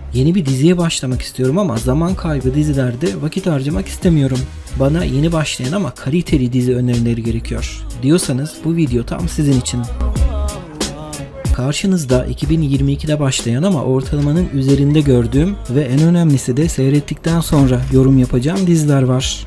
Yeni bir diziye başlamak istiyorum ama zaman kaybı dizilerde vakit harcamak istemiyorum. Bana yeni başlayan ama kaliteli dizi önerileri gerekiyor diyorsanız bu video tam sizin için. Karşınızda 2022'de başlayan ama ortalamanın üzerinde gördüğüm ve en önemlisi de seyrettikten sonra yorum yapacağım diziler var.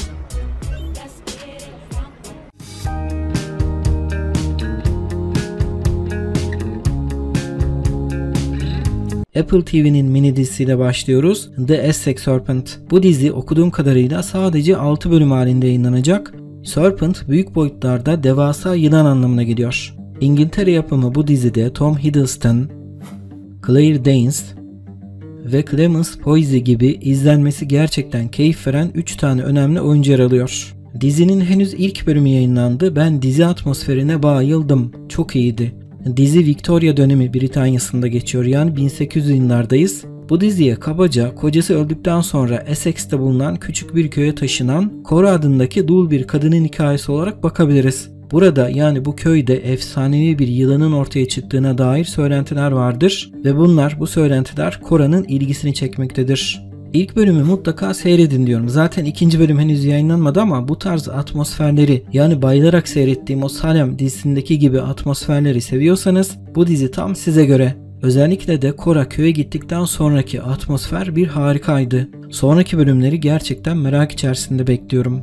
Apple TV'nin mini dizisiyle başlıyoruz. The Essex Serpent. Bu dizi okuduğum kadarıyla sadece 6 bölüm halinde yayınlanacak. Serpent büyük boyutlarda devasa yılan anlamına geliyor. İngiltere yapımı bu dizide Tom Hiddleston, Claire Danes ve Clemence Poise gibi izlenmesi gerçekten keyif veren 3 tane önemli oyuncu yer alıyor. Dizinin henüz ilk bölümü yayınlandı. Ben dizi atmosferine bayıldım. Çok iyiydi. Dizi Victoria dönemi Britanya'sında geçiyor, yani 1800'lü yıllardayız. Bu diziye kabaca kocası öldükten sonra Essex'te bulunan küçük bir köye taşınan Cora adındaki dul bir kadının hikayesi olarak bakabiliriz. Burada, yani bu köyde efsanevi bir yılanın ortaya çıktığına dair söylentiler vardır ve bu söylentiler Cora'nın ilgisini çekmektedir. İlk bölümü mutlaka seyredin diyorum. Zaten ikinci bölüm henüz yayınlanmadı ama bu tarz atmosferleri, yani bayılarak seyrettiğim o Salem dizisindeki gibi atmosferleri seviyorsanız bu dizi tam size göre. Özellikle de Cora köye gittikten sonraki atmosfer bir harikaydı. Sonraki bölümleri gerçekten merak içerisinde bekliyorum.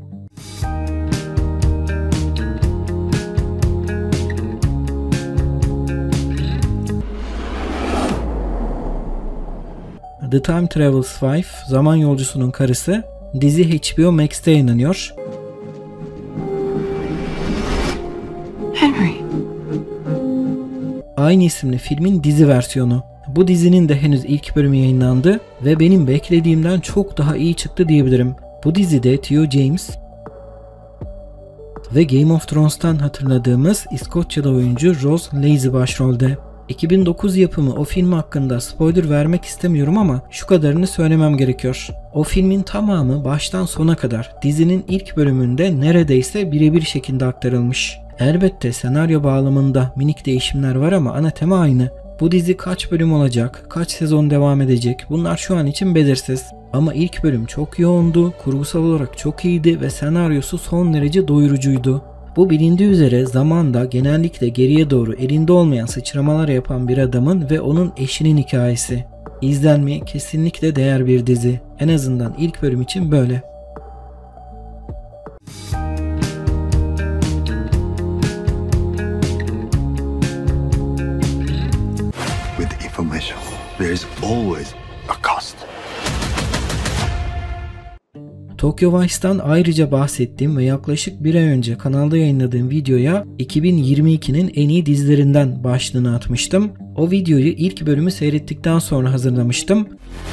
The Time Traveler's Wife, Zaman Yolcusunun Karısı, dizi HBO Max'te yayınlanıyor. Henry. Aynı isimli filmin dizi versiyonu. Bu dizinin de henüz ilk bölümü yayınlandı ve benim beklediğimden çok daha iyi çıktı diyebilirim. Bu dizide Theo James ve Game of Thrones'tan hatırladığımız İskoçyalı oyuncu Rose Lazy başrolde. 2009 yapımı o film hakkında spoiler vermek istemiyorum ama şu kadarını söylemem gerekiyor. O filmin tamamı baştan sona kadar dizinin ilk bölümünde neredeyse birebir şekilde aktarılmış. Elbette senaryo bağlamında minik değişimler var ama ana tema aynı. Bu dizi kaç bölüm olacak, kaç sezon devam edecek, bunlar şu an için belirsiz. Ama ilk bölüm çok yoğundu, kurgusal olarak çok iyiydi ve senaryosu son derece doyurucuydu. Bu bilindiği üzere zamanda genellikle geriye doğru elinde olmayan sıçramalar yapan bir adamın ve onun eşinin hikayesi. İzlenmeye kesinlikle değer bir dizi. En azından ilk bölüm için böyle. With information, there is always a cost. Tokyo Vice'dan ayrıca bahsettiğim ve yaklaşık bir ay önce kanalda yayınladığım videoya 2022'nin en iyi dizilerinden başlığını atmıştım. O videoyu ilk bölümü seyrettikten sonra hazırlamıştım.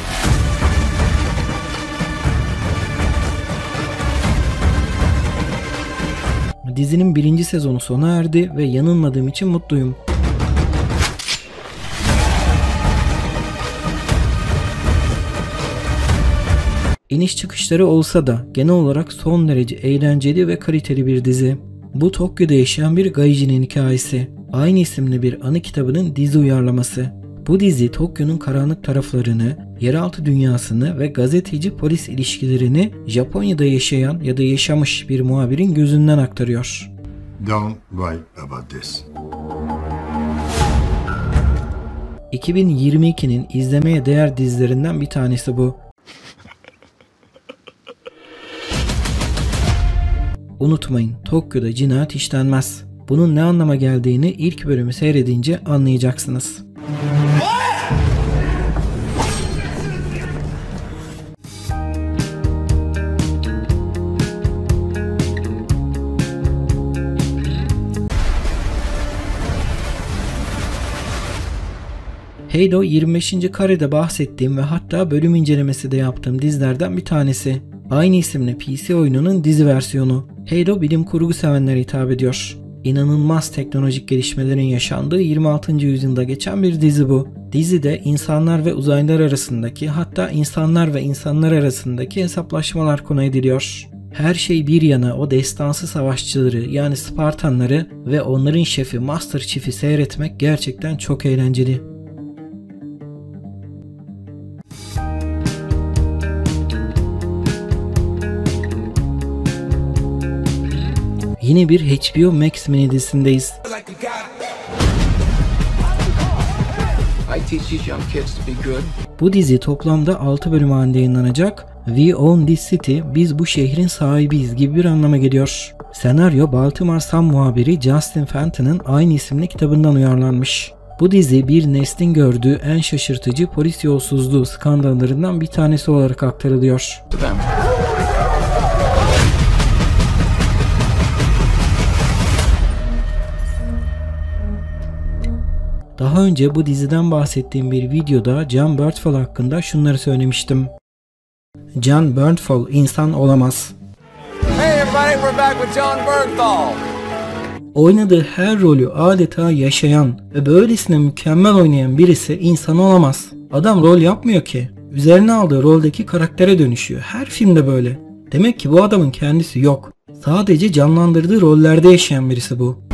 Dizinin 1. sezonu sona erdi ve yanılmadığım için mutluyum. İniş çıkışları olsa da genel olarak son derece eğlenceli ve kaliteli bir dizi. Bu Tokyo'da yaşayan bir gaijinin hikayesi. Aynı isimli bir anı kitabının dizi uyarlaması. Bu dizi Tokyo'nun karanlık taraflarını, yeraltı dünyasını ve gazeteci polis ilişkilerini Japonya'da yaşayan ya da yaşamış bir muhabirin gözünden aktarıyor. Don't write about this. 2022'nin izlemeye değer dizilerinden bir tanesi bu. Unutmayın, Tokyo'da cinayet işlenmez. Bunun ne anlama geldiğini ilk bölümü seyredince anlayacaksınız. Halo 25. karede bahsettiğim ve hatta bölüm incelemesi de yaptığım dizilerden bir tanesi. Aynı isimli PC oyununun dizi versiyonu. Halo bilim kurgu sevenlere hitap ediyor. İnanılmaz teknolojik gelişmelerin yaşandığı 26. yüzyılda geçen bir dizi bu. Dizide insanlar ve uzaylılar arasındaki, hatta insanlar ve insanlar arasındaki hesaplaşmalar konu ediliyor. Her şey bir yana o destansı savaşçıları, yani Spartanları ve onların şefi Master Chief'i seyretmek gerçekten çok eğlenceli. Yine bir HBO Max mini dizisindeyiz. I teach these young kids to be good. Bu dizi toplamda 6 bölüm halinde yayınlanacak. We own this city, biz bu şehrin sahibiyiz gibi bir anlama geliyor. Senaryo Baltimore Sun muhabiri Justin Fenton'ın aynı isimli kitabından uyarlanmış. Bu dizi bir neslin gördüğü en şaşırtıcı polis yolsuzluğu skandallarından bir tanesi olarak aktarılıyor. To them. Daha önce bu diziden bahsettiğim bir videoda Jon Bernthal hakkında şunları söylemiştim. Jon Bernthal insan olamaz. Hey everybody, we're back with Jon Bernthal. Oynadığı her rolü adeta yaşayan ve böylesine mükemmel oynayan birisi insan olamaz. Adam rol yapmıyor ki. Üzerine aldığı roldeki karaktere dönüşüyor. Her filmde böyle. Demek ki bu adamın kendisi yok. Sadece canlandırdığı rollerde yaşayan birisi bu.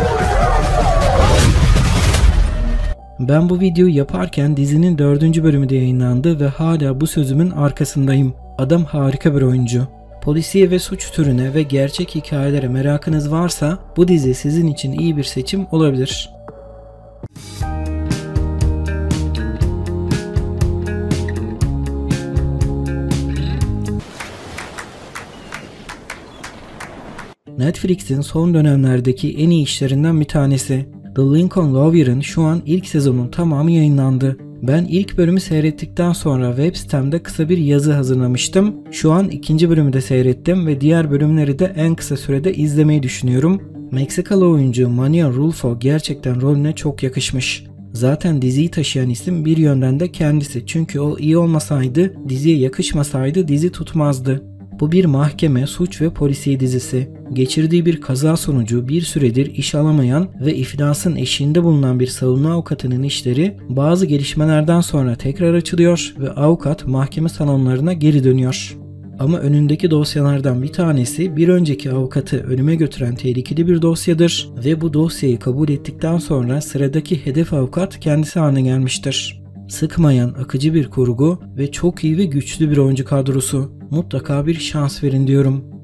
Ben bu videoyu yaparken dizinin 4. bölümü de yayınlandı ve hala bu sözümün arkasındayım. Adam harika bir oyuncu. Polisiye ve suç türüne ve gerçek hikayelere merakınız varsa bu dizi sizin için iyi bir seçim olabilir. Netflix'in son dönemlerdeki en iyi işlerinden bir tanesi. The Lincoln Lawyer'ın şu an ilk sezonun tamamı yayınlandı. Ben ilk bölümü seyrettikten sonra web sitemde kısa bir yazı hazırlamıştım. Şu an 2. bölümü de seyrettim ve diğer bölümleri de en kısa sürede izlemeyi düşünüyorum. Meksikalı oyuncu Manuel Rulfo gerçekten rolüne çok yakışmış. Zaten diziyi taşıyan isim bir yönden de kendisi, çünkü o iyi olmasaydı, diziye yakışmasaydı dizi tutmazdı. Bu bir mahkeme, suç ve polisiye dizisi. Geçirdiği bir kaza sonucu bir süredir iş alamayan ve iflasın eşiğinde bulunan bir savunma avukatının işleri bazı gelişmelerden sonra tekrar açılıyor ve avukat mahkeme salonlarına geri dönüyor. Ama önündeki dosyalardan bir tanesi bir önceki avukatı ölüme götüren tehlikeli bir dosyadır ve bu dosyayı kabul ettikten sonra sıradaki hedef avukat kendisi haline gelmiştir. Sıkmayan akıcı bir kurgu ve çok iyi ve güçlü bir oyuncu kadrosu. Mutlaka bir şans verin diyorum.